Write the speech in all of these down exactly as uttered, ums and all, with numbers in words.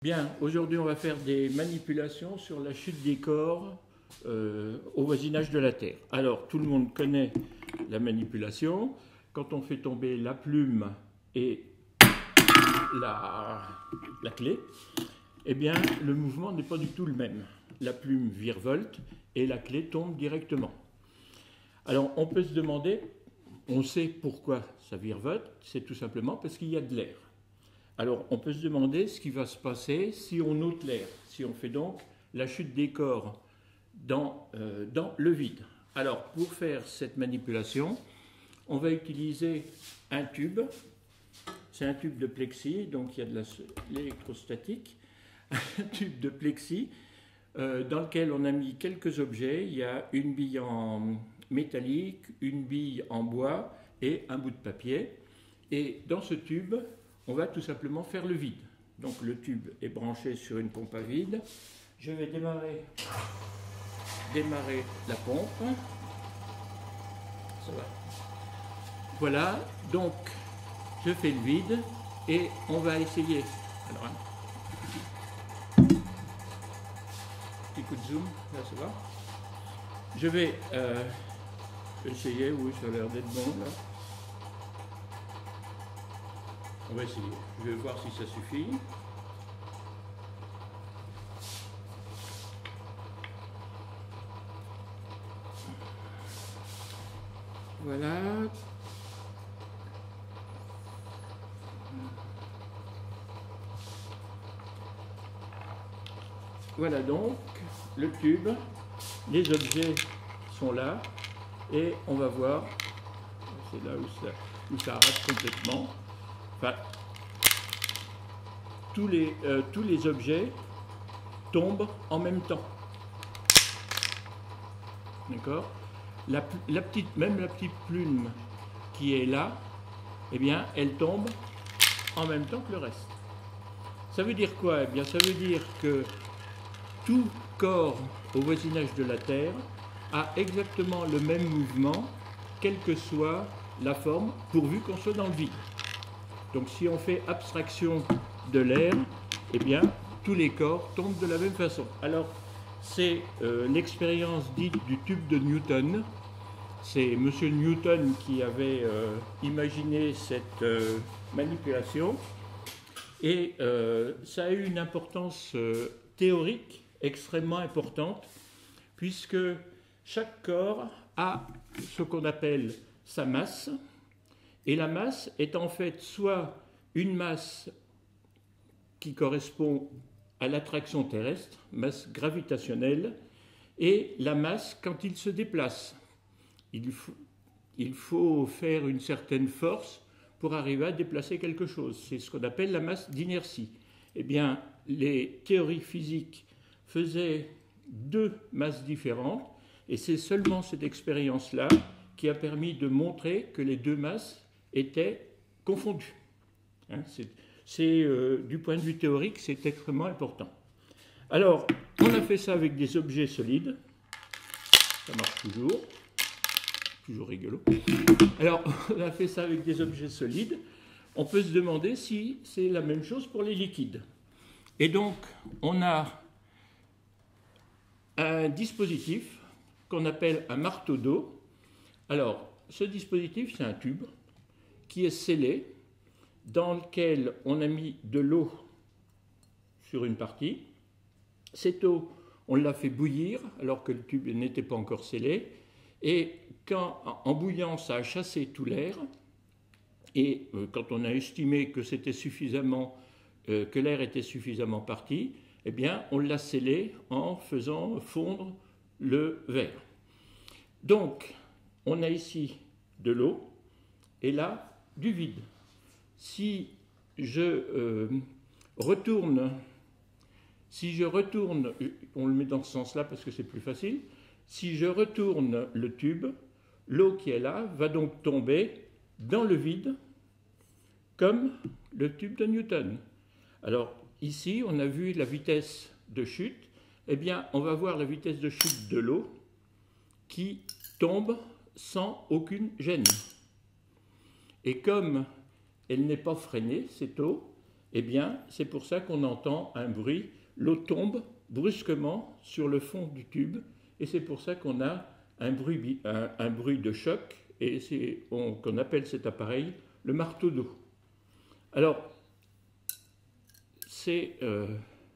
Bien, aujourd'hui on va faire des manipulations sur la chute des corps euh, au voisinage de la Terre. Alors, tout le monde connaît la manipulation. Quand on fait tomber la plume et la, la clé, eh bien, le mouvement n'est pas du tout le même. La plume virevolte et la clé tombe directement. Alors, on peut se demander, on sait pourquoi ça virevolte, c'est tout simplement parce qu'il y a de l'air. Alors, on peut se demander ce qui va se passer si on ôte l'air, si on fait donc la chute des corps dans, euh, dans le vide. Alors, pour faire cette manipulation, on va utiliser un tube. C'est un tube de plexi, donc il y a de l'électrostatique. Un tube de plexi euh, dans lequel on a mis quelques objets. Il y a une bille en métallique, une bille en bois et un bout de papier. Et dans ce tube, on va tout simplement faire le vide. Donc le tube est branché sur une pompe à vide. Je vais démarrer, démarrer la pompe. Ça va. Voilà, donc je fais le vide et on va essayer. Alors, un petit coup de zoom, là ça va. Je vais euh, essayer, oui ça a l'air d'être bon là. On va essayer. Je vais voir si ça suffit. Voilà. Voilà donc le tube. Les objets sont là. Et on va voir. C'est là où ça, où ça arrête complètement. Enfin, tous les, euh, tous les objets tombent en même temps. D'accord ? la, la petite, même la petite plume qui est là, eh bien, elle tombe en même temps que le reste. Ça veut dire quoi ? Eh bien, ça veut dire que tout corps au voisinage de la Terre a exactement le même mouvement, quelle que soit la forme, pourvu qu'on soit dans le vide. Donc si on fait abstraction de l'air, eh bien, tous les corps tombent de la même façon. Alors, c'est euh, l'expérience dite du tube de Newton. C'est M. Newton qui avait euh, imaginé cette euh, manipulation. Et euh, ça a eu une importance euh, théorique extrêmement importante, puisque chaque corps a ce qu'on appelle sa masse. Et la masse est en fait soit une masse qui correspond à l'attraction terrestre, masse gravitationnelle, et la masse quand il se déplace. Il faut, il faut faire une certaine force pour arriver à déplacer quelque chose. C'est ce qu'on appelle la masse d'inertie. Eh bien, les théories physiques faisaient deux masses différentes, et c'est seulement cette expérience-là qui a permis de montrer que les deux masses étaient confondus. Hein, c'est, c'est, euh, du point de vue théorique, c'est extrêmement important. Alors, on a fait ça avec des objets solides. Ça marche toujours. Toujours rigolo. Alors, on a fait ça avec des objets solides. On peut se demander si c'est la même chose pour les liquides. Et donc, on a un dispositif qu'on appelle un marteau d'eau. Alors, ce dispositif, c'est un tube qui est scellé, dans lequel on a mis de l'eau sur une partie. Cette eau, on l'a fait bouillir alors que le tube n'était pas encore scellé. Et quand, en bouillant, ça a chassé tout l'air. Et euh, quand on a estimé que c'était suffisamment, euh, que l'air était suffisamment parti, eh bien, on l'a scellé en faisant fondre le verre. Donc, on a ici de l'eau et là, du vide. Si je euh, retourne, si je retourne, on le met dans ce sens-là parce que c'est plus facile, si je retourne le tube, l'eau qui est là va donc tomber dans le vide comme le tube de Newton. Alors ici, on a vu la vitesse de chute. Eh bien, on va voir la vitesse de chute de l'eau qui tombe sans aucune gêne. Et comme elle n'est pas freinée, cette eau, eh bien, c'est pour ça qu'on entend un bruit. L'eau tombe brusquement sur le fond du tube, et c'est pour ça qu'on a un bruit, un, un bruit de choc, et c'est qu'on appelle cet appareil le marteau d'eau. Alors, c'est... Euh,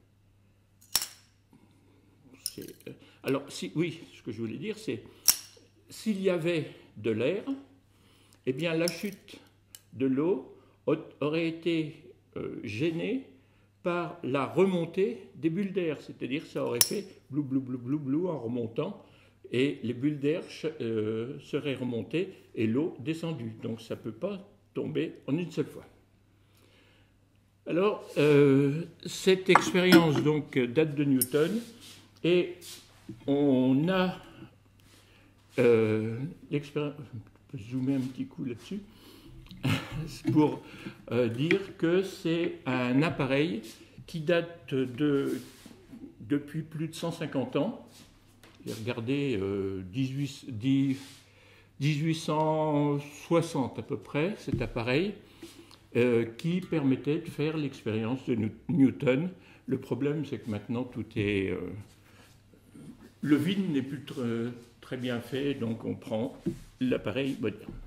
euh, alors, si, oui, ce que je voulais dire, c'est s'il y avait de l'air, eh bien, la chute de l'eau aurait été euh, gênée par la remontée des bulles d'air, c'est-à-dire ça aurait fait blou blou blou blou blou en remontant, et les bulles d'air euh, seraient remontées et l'eau descendue. Donc ça ne peut pas tomber en une seule fois. Alors, euh, cette expérience donc date de Newton, et on a euh, l'expérience. Je peux zoomer un petit coup là-dessus pour euh, dire que c'est un appareil qui date de, depuis plus de cent cinquante ans. J'ai regardé euh, dix-huit cent soixante à peu près, cet appareil, euh, qui permettait de faire l'expérience de Newton. Le problème, c'est que maintenant, tout est... Euh, le vide n'est plus tr très bien fait, donc on prend l'appareil moderne.